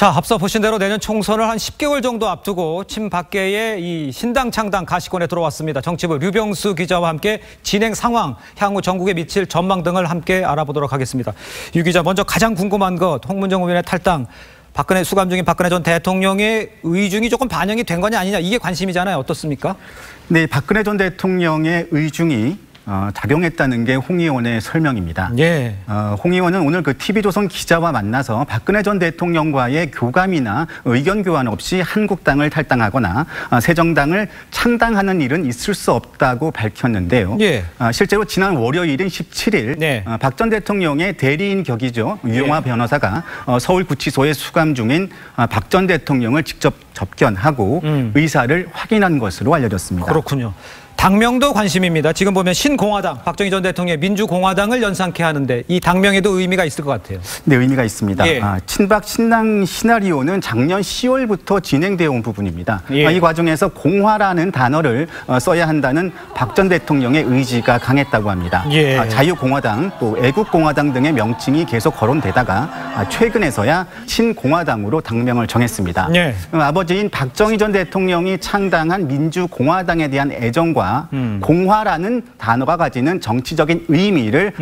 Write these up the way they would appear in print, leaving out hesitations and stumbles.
자, 앞서 보신 대로 내년 총선을 한 10개월 정도 앞두고 친박계의 이 신당 창당 가시권에 들어왔습니다. 정치부 류병수 기자와 함께 진행 상황, 향후 전국에 미칠 전망 등을 함께 알아보도록 하겠습니다. 유 기자, 먼저 가장 궁금한 것, 홍문정 의원의 탈당, 수감 중인 박근혜 전 대통령의 의중이 조금 반영이 된 거냐 아니냐, 이게 관심이잖아요. 어떻습니까? 네, 박근혜 전 대통령의 의중이 작용했다는 게 홍 의원의 설명입니다. 예. 홍 의원은 오늘 그 TV조선 기자와 만나서 박근혜 전 대통령과의 교감이나 의견 교환 없이 한국당을 탈당하거나 새정당을 창당하는 일은 있을 수 없다고 밝혔는데요. 예. 실제로 지난 월요일인 17일 네. 박 전 대통령의 대리인 격이죠. 유영하 변호사가 서울구치소에 수감 중인 박 전 대통령을 직접 접견하고 의사를 확인한 것으로 알려졌습니다. 그렇군요. 당명도 관심입니다. 지금 보면 신공화당, 박정희 전 대통령의 민주공화당을 연상케 하는데 이 당명에도 의미가 있을 것 같아요. 네, 의미가 있습니다. 예. 친박 신당 시나리오는 작년 10월부터 진행되어 온 부분입니다. 예. 이 과정에서 공화라는 단어를 써야 한다는 박 전 대통령의 의지가 강했다고 합니다. 예. 자유공화당, 또 애국공화당 등의 명칭이 계속 거론되다가 최근에서야 신공화당으로 당명을 정했습니다. 예. 아버지인 박정희 전 대통령이 창당한 민주공화당에 대한 애정과 공화라는 단어가 가지는 정치적인 의미를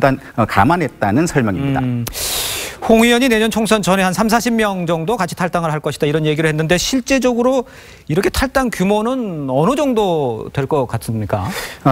감안했다는 설명입니다. 홍 의원이 내년 총선 전에 한 30-40명 정도 같이 탈당을 할 것이다, 이런 얘기를 했는데 실제적으로 이렇게 탈당 규모는 어느 정도 될 것 같습니까?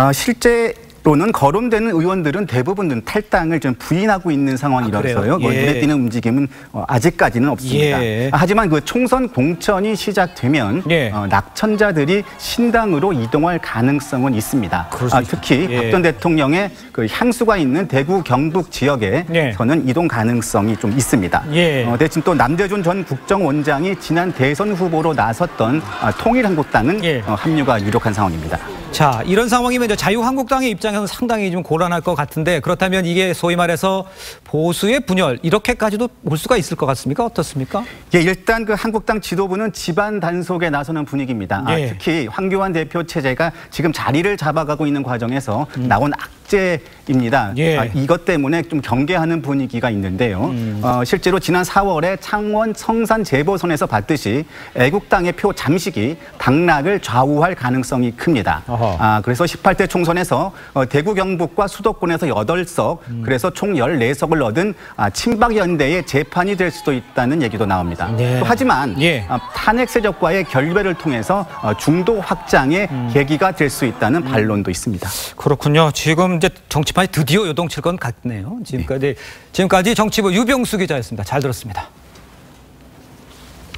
실제로는 거론되는 의원들은 대부분 탈당을 좀 부인하고 있는 상황이라서요. 눈에 띄는 움직임은 아직까지는 없습니다. 예. 하지만 그 총선 공천이 시작되면 낙천자들이 신당으로 이동할 가능성은 있습니다. 특히 박 전 대통령의 그 향수가 있는 대구 경북 지역에서는 이동 가능성이 좀 있습니다. 대신 또 남대준 전 국정원장이 지난 대선 후보로 나섰던 통일한국당은 합류가 유력한 상황입니다. 자, 이런 상황이면 이제 자유한국당의 입장에서는 상당히 좀 곤란할 것 같은데, 그렇다면 이게 소위 말해서 보수의 분열, 이렇게까지도 올 수가 있을 것 같습니까? 어떻습니까? 예, 일단 그 한국당 지도부는 집안 단속에 나서는 분위기입니다. 특히 황교안 대표 체제가 지금 자리를 잡아가고 있는 과정에서 나온 악재입니다. 이것 때문에 좀 경계하는 분위기가 있는데요. 실제로 지난 4월에 창원 성산 재보선에서 봤듯이 애국당의 표 잠식이 당락을 좌우할 가능성이 큽니다. 그래서 18대 총선에서 대구 경북과 수도권에서 8석, 그래서 총 14석을 얻은 친박연대의 재판이 될 수도 있다는 얘기도 나옵니다. 또 하지만 탄핵 세력과의 결별을 통해서 중도 확장의 계기가 될 수 있다는 반론도 있습니다. 그렇군요. 지금 이제 정치판이 드디어 요동칠 것 같네요. 지금까지 정치부 유병수 기자였습니다. 잘 들었습니다.